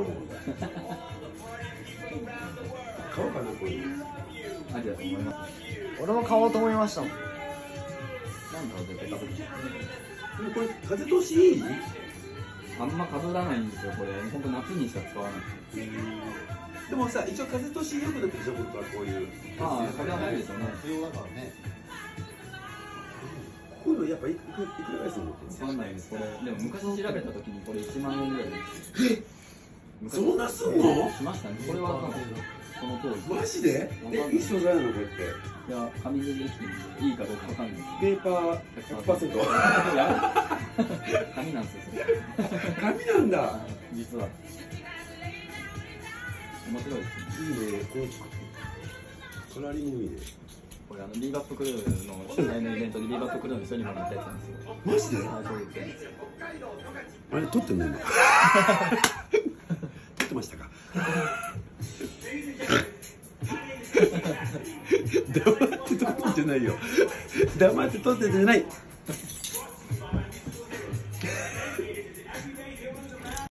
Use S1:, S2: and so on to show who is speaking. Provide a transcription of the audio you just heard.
S1: 思う。買おうかな、こういう。
S2: ありだと思います。
S3: 俺も買おうと思いましたもん。
S2: なんだろう、絶対かぶって。
S1: でもこれ風通しいい？
S2: あんまかぶらないんですよ、これ。本当夏にしか使わない。
S1: でもさ、一応風通し良くなってるでしょ、僕はこういう。
S2: ああ、風はないですよね。
S4: 不要だからね。
S1: こういうのやっぱいくらぐらいするの？
S2: わかんないです、これ。でも昔調べた時にこれ1万円ぐらいです。
S1: そんなすんの？
S2: しましたね。これはその当時。
S1: マジで？いい素材なのこれって？
S2: いや、紙でできてるんで、いいかどうかわかんないです。
S1: ペーパー 100%。
S2: 紙なんですよ。
S1: 紙なんだ。
S2: 実は。面白いですね。
S1: いいね。このカラーリングいいね。
S2: これビーバップクルーの主催のイベントでビーバップクルーの人にもなったやつなんですよ。
S1: マジで？
S2: はい、そうです。
S1: あれ撮ってんの今？撮ってましたか？黙って撮ってんじゃないよ。黙って撮ってんじゃない。